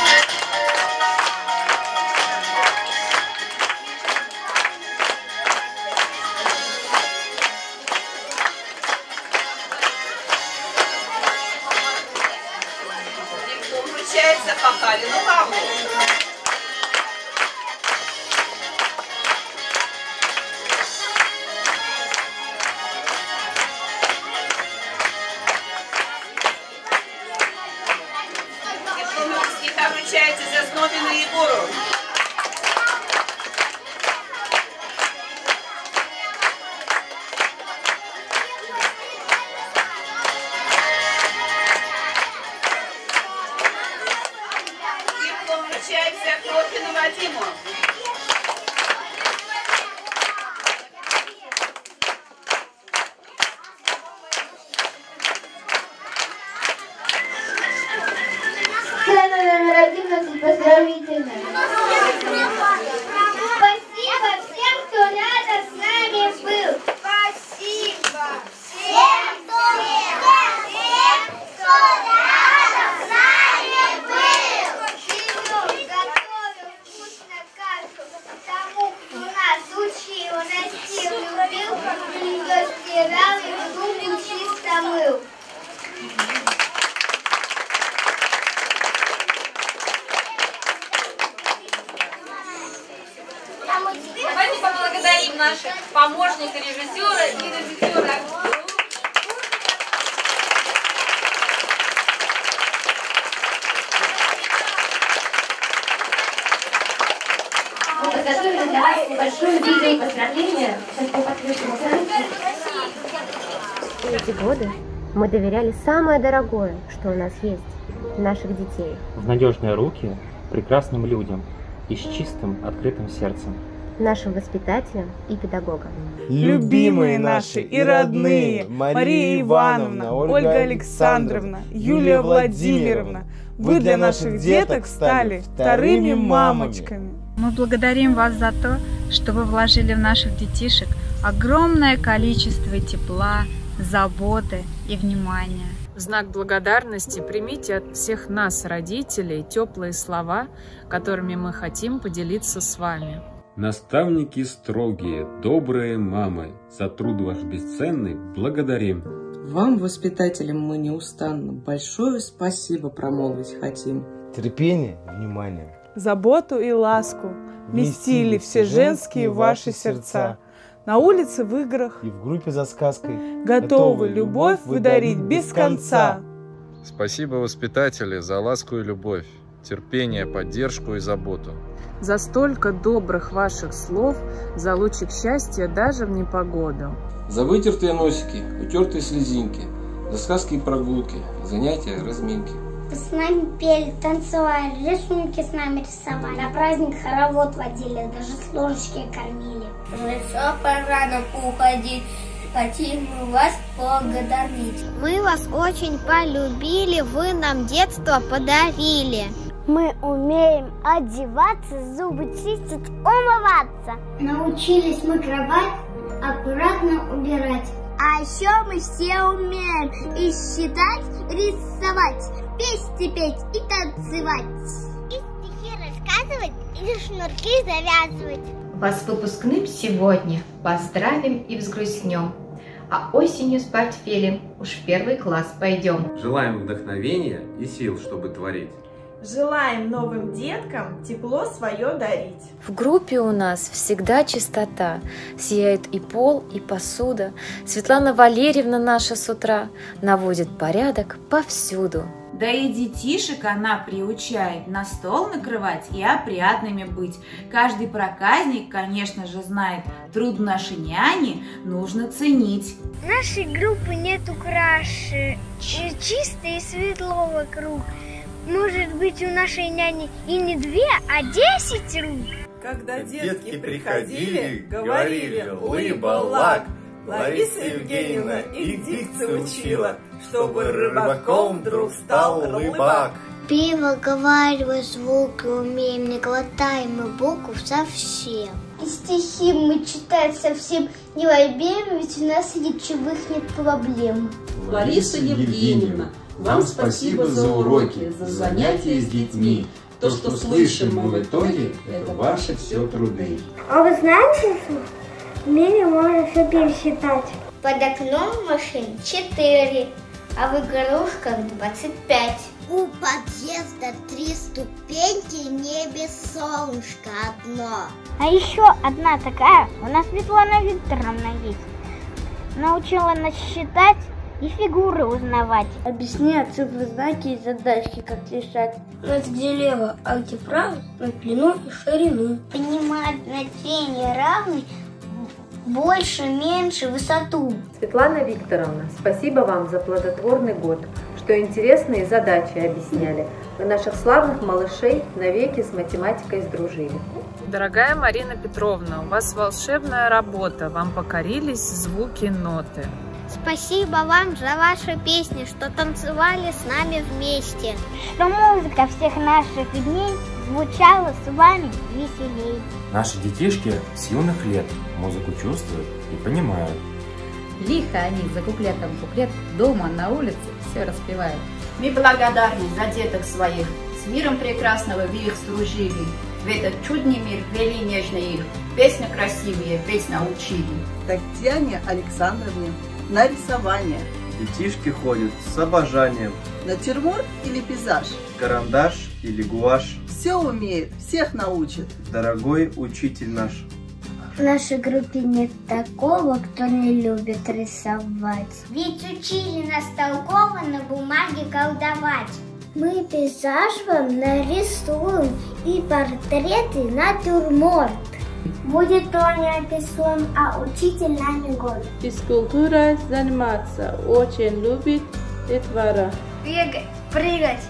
Диплом вручается Пахалину Павлу. Диплом выпускника вручается Зазнобину Егору. Диплом вручается Крохину Вадиму. Сцена номер 11 поздравительная. Спасибо всем, кто рядом с нами был. Спасибо всем, кто рядом с нами был. Семен готовил вкусно кашу тому, кто нас учил, растил, любил, ее стирал и зубы чисто мыл. Давайте поблагодарим наших помощника режиссера и режиссера. Мы подготовили для вас небольшое видео поздравления. Сейчас по подключим. Все эти годы мы доверяли самое дорогое, что у нас есть – наших детей. В надежные руки прекрасным людям и с чистым, открытым сердцем. Нашим воспитателям и педагогам. Любимые наши и родные Мария Ивановна, Ольга Александровна, Юлия Владимировна, вы для наших деток стали вторыми мамочками. Мы благодарим вас за то, что вы вложили в наших детишек огромное количество тепла, заботы и внимания. В знак благодарности примите от всех нас, родителей, теплые слова, которыми мы хотим поделиться с вами. Наставники строгие, добрые мамы, за труд ваш бесценный благодарим. Вам, воспитателям, мы неустанно большое спасибо промолвить хотим. Терпение, внимание, заботу и ласку вместили все женские ваши сердца. На улице, в играх и в группе за сказкой готовы любовь вы дарить без конца. Спасибо, воспитатели, за ласку и любовь, терпение, поддержку и заботу. За столько добрых ваших слов, за лучик счастья даже в непогоду. За вытертые носики, утертые слезинки, за сказки и прогулки, занятия, разминки. С нами пели, танцевали, рисунки с нами рисовали. На праздник хоровод водили, даже с ложечки кормили. Хорошо, пора нам уходить, хотим мы вас благодарить. Мы вас очень полюбили, вы нам детство подарили. Мы умеем одеваться, зубы чистить, умываться. Научились мы кровать аккуратно убирать. А еще мы все умеем и считать, рисовать, песни петь и танцевать. И стихи рассказывать, и шнурки завязывать. Вас с выпускным сегодня поздравим и взгрустнем. А осенью с портфелем уж в 1 класс пойдем. Желаем вдохновения и сил, чтобы творить. Желаем новым деткам тепло свое дарить. В группе у нас всегда чистота. Сияет и пол, и посуда. Светлана Валерьевна наша с утра наводит порядок повсюду. Да и детишек она приучает на стол накрывать и опрятными быть. Каждый проказник, конечно же, знает, труд нашей няни нужно ценить. Нашей группы нету краши, чисто и светло вокруг. Может быть, у нашей няни и не 2, а 10 рук. Когда детки приходили, говорили «лыба-лак», Лариса Евгеньевна их дикцию учила, чтобы рыбаком вдруг стал рыбак. Пиво, говорю, звуки умеем, не глотаем мы букв совсем. И стихи мы читать совсем не любим, ведь у нас речевых нет проблем. Лариса Евгеньевна, вам спасибо за уроки, за занятия с детьми. То, что слышим мы в итоге, это ваши все труды. А вы знаете, в мире можно все пересчитать? Под окном машин 4, а в игрушках 25. У подъезда 3 ступеньки, в небе солнышко одно. А еще одна такая у нас Светлана Викторовна есть. Научила нас считать и фигуры узнавать. Объясняет цифры, знаки и задачки, как решать. Вот где лево, а где право, на длину и ширину. Понимать значение равны больше, меньше, высоту. Светлана Викторовна, спасибо вам за плодотворный год, что интересные задачи объясняли. Вы наших славных малышей навеки с математикой сдружили. Дорогая Марина Петровна, у вас волшебная работа, вам покорились звуки ноты. Спасибо вам за ваши песни, что танцевали с нами вместе. Что музыка всех наших дней звучала с вами веселей. Наши детишки с юных лет музыку чувствуют и понимают. Лихо они за куплетом куплет дома, на улице все распевают. Мы благодарны за деток своих, с миром прекрасного вы их сдружили. В этот чудный мир ввели нежно их, песня красивее, песня учили. Татьяне Александровне на рисование. Детишки ходят с обожанием. Натюрморт или пейзаж? Карандаш или гуашь. Все умеет, всех научит. Дорогой учитель наш. В нашей группе нет такого, кто не любит рисовать. Ведь учили нас толково на бумаге колдовать. Мы пейзаж вам нарисуем и портреты натюрморт. Будет он неописуем, а учитель нами год. Физкультурой заниматься очень любит детвора. Бегать, прыгать,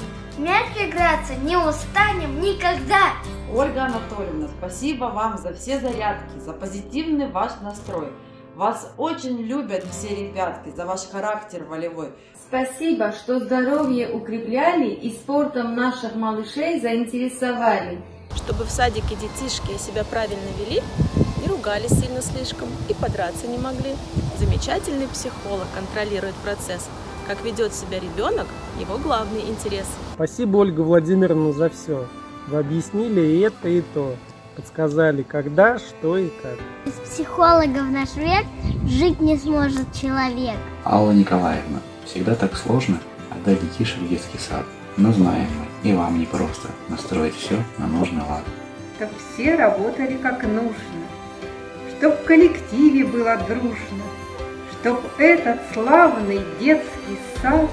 мяч играться не устанем никогда. Ольга Анатольевна, спасибо вам за все зарядки, за позитивный ваш настрой. Вас очень любят все ребятки за ваш характер волевой. Спасибо, что здоровье укрепляли и спортом наших малышей заинтересовали. Чтобы в садике детишки себя правильно вели, не ругались сильно слишком и подраться не могли. Замечательный психолог контролирует процесс. Как ведет себя ребенок, его главный интерес. Спасибо, Ольга Владимировна, за все. Вы объяснили и это, и то. Подсказали, когда, что и как. Без психолога в наш век жить не сможет человек. Алла Николаевна, всегда так сложно отдать детишек в детский сад. Но знаем мы, и вам непросто настроить все на нужный лад. Чтоб все работали как нужно, чтоб в коллективе было дружно, чтоб этот славный детский сад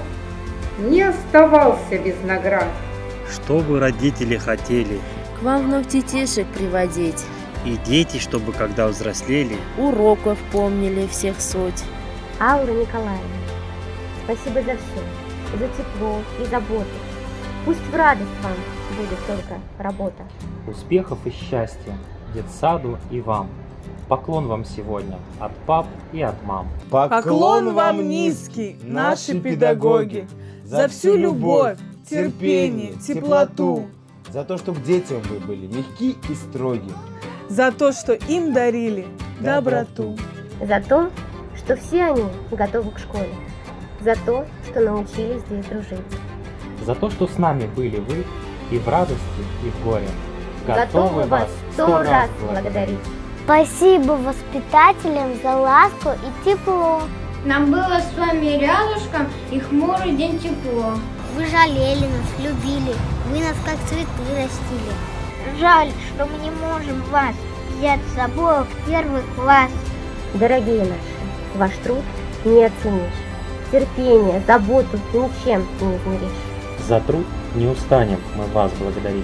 не оставался без наград. Что бы родители хотели? К вам вновь детишек приводить. И дети, чтобы когда взрослели, уроков помнили всех суть. Алла Николаевна, спасибо за все, за тепло и заботу. Пусть в радость вам будет только работа. Успехов и счастья детсаду и вам. Поклон вам сегодня от пап и от мам. Поклон вам низкий, наши педагоги, за всю любовь, терпение, теплоту. За то, что к детям вы были мягки и строги. За то, что им дарили доброту. За то, что все они готовы к школе. За то, что научились здесь дружить. За то, что с нами были вы и в радости, и в горе. Готовы вас 100 раз благодарить. Спасибо воспитателям за ласку и тепло. Нам было с вами рядышком и хмурый день тепло. Вы жалели нас, любили, вы нас как цветы растили. Жаль, что мы не можем вас взять с собой в первый класс. Дорогие наши, ваш труд не оценишь. Терпение, заботу ничем не измеришь. За труд не устанем мы вас благодарить.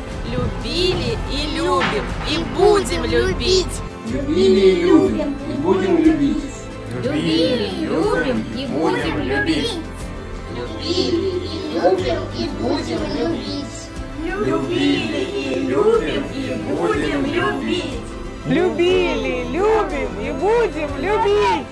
Любили и любим, и будем любить. Любили и любим, и будем любить. Любили, любим и будем любить. Любили и любим и будем любить. Любили и любим и будем любить. Любили, любим и будем любить.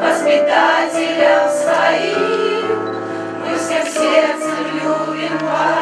Воспитателям своим мы всем сердцем любим вас.